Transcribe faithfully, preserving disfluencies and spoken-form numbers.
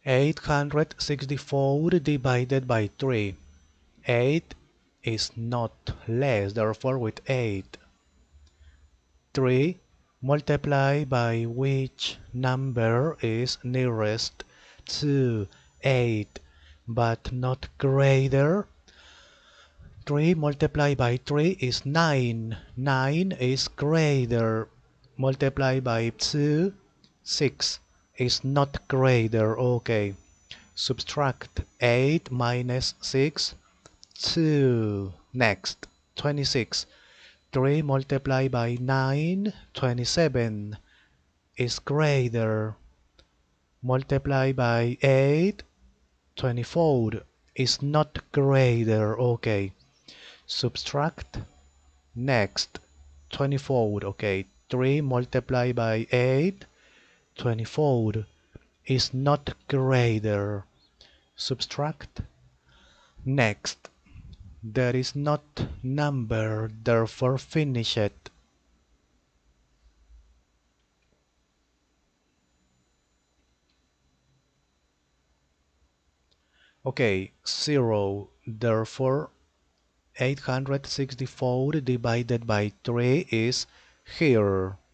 eight hundred sixty-four divided by three. eight is not less, therefore with eight. three multiplied by which number is nearest to eight but not greater? three multiplied by three is nine. nine is greater. Multiplied by two, six is not greater. Okay. Subtract eight minus six, two. Next, twenty-six. three multiplied by nine, twenty-seven is greater. Multiplied by eight, twenty-four is not greater. Okay. Subtract. Next, twenty-four. Okay. three multiplied by eight, twenty-four is not greater. Subtract. Next, there is not number, therefore finish it. Okay, zero, therefore eight hundred sixty-four divided by three is here.